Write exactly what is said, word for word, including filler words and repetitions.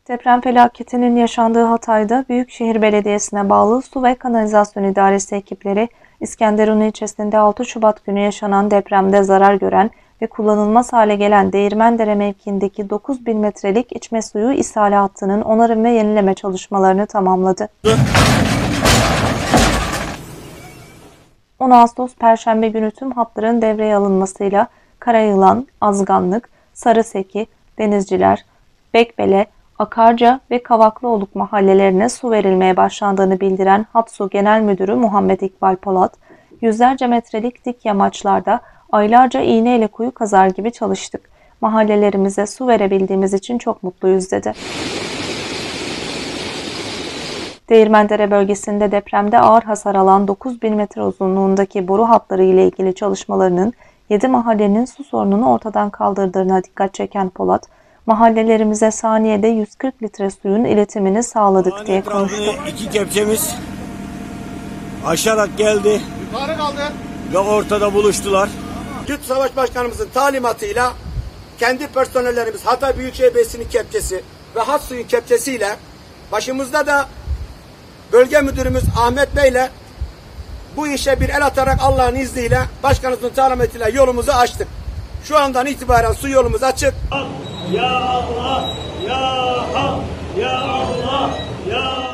Deprem felaketinin yaşandığı Hatay'da Büyükşehir Belediyesi'ne bağlı Su ve Kanalizasyon İdaresi ekipleri, İskenderun ilçesinde altı Şubat günü yaşanan depremde zarar gören ve kullanılmaz hale gelen Değirmendere mevkiindeki dokuz bin metrelik içme suyu ishale hattının onarım ve yenileme çalışmalarını tamamladı. on Ağustos Perşembe günü tüm hatların devreye alınmasıyla Karayılan, Azganlık, Sarıseki, Denizciler, Bekbele, Akarca ve Kavaklıoluk mahallelerine su verilmeye başlandığını bildiren Hatsu Genel Müdürü Muhammed İkbal Polat, yüzlerce metrelik dik yamaçlarda aylarca iğneyle kuyu kazar gibi çalıştık. Mahallelerimize su verebildiğimiz için çok mutluyuz dedi. Değirmendere bölgesinde depremde ağır hasar alan dokuz bin metre uzunluğundaki boru hatları ile ilgili çalışmalarının yedi mahallenin su sorununu ortadan kaldırdığına dikkat çeken Polat, mahallelerimize saniyede yüz kırk litre suyun iletimini sağladık Mahalle diye konuştu. İki kepçemiz aşarak geldi. Yukarı kaldı. Ve ortada buluştular. Türk Savaş Başkanımızın talimatıyla kendi personellerimiz Hatay Büyükşehir Belediyesi'nin kepçesi ve hat suyun kepçesiyle başımızda da bölge müdürümüz Ahmet Bey'le bu işe bir el atarak Allah'ın izniyle başkanımızın talimatıyla yolumuzu açtık. Şu andan itibaren su yolumuz açık. Ya Allah, ya Hak, ya Allah, ya